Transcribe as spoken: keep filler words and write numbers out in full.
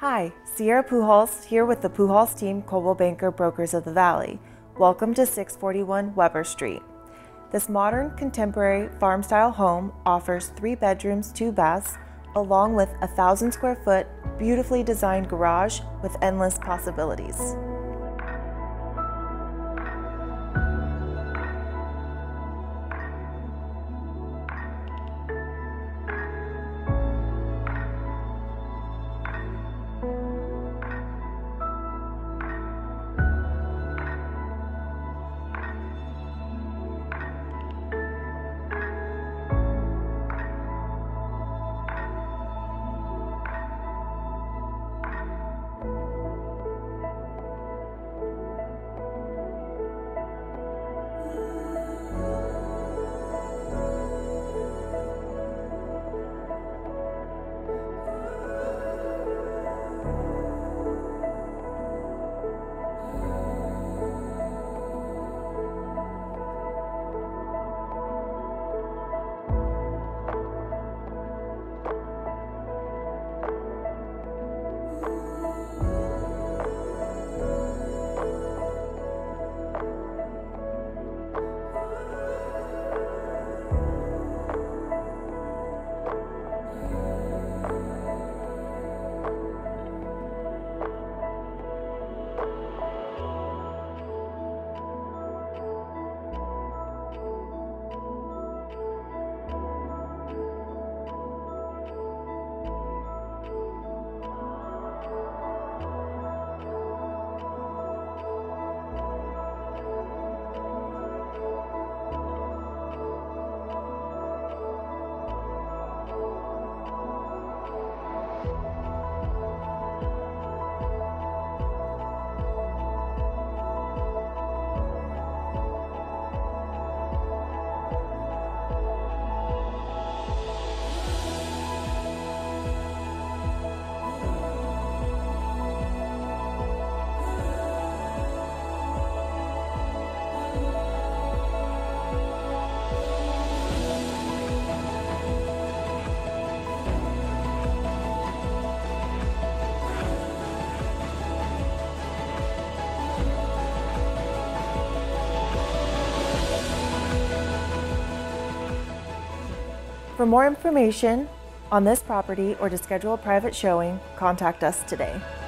Hi, Sierra Pujals here with the Pujals team, Coldwell Banker Brokers of the Valley. Welcome to six forty-one Webber Street. This modern, contemporary, farm-style home offers three bedrooms, two baths, along with a thousand square foot, beautifully designed garage with endless possibilities. For more information on this property or to schedule a private showing, contact us today.